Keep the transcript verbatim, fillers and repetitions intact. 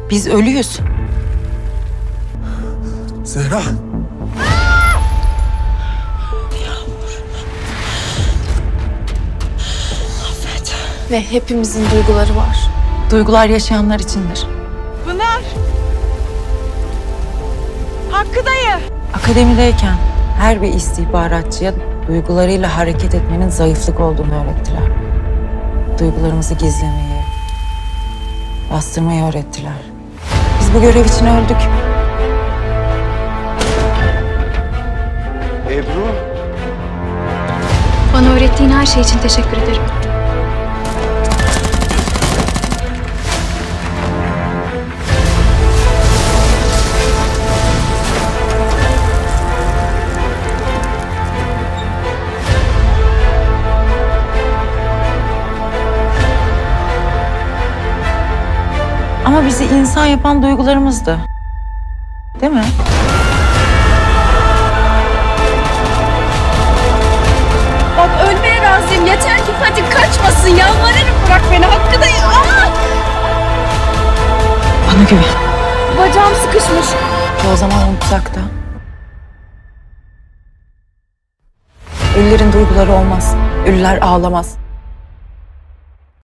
Biz ölüyüz. Zehra. Ve hepimizin duyguları var. Duygular yaşayanlar içindir. Pınar! Hakkı dayı! Akademideyken her bir istihbaratçıya duygularıyla hareket etmenin zayıflık olduğunu öğrettiler. Duygularımızı gizlemeyi, bastırmayı öğrettiler. Biz bu görev için öldük. Ebru. Bana öğrettiğin her şey için teşekkür ederim. Ama bizi insan yapan duygularımızdı. Değil mi? Bak ölmeye razıyım. Yeter ki Fatih kaçmasın. Yalvarırım bırak beni. Hakkı dayı. Aa! Bana güven. Bacağım sıkışmış. O zaman unutsak da. Ölülerin duyguları olmaz. Ölüler ağlamaz.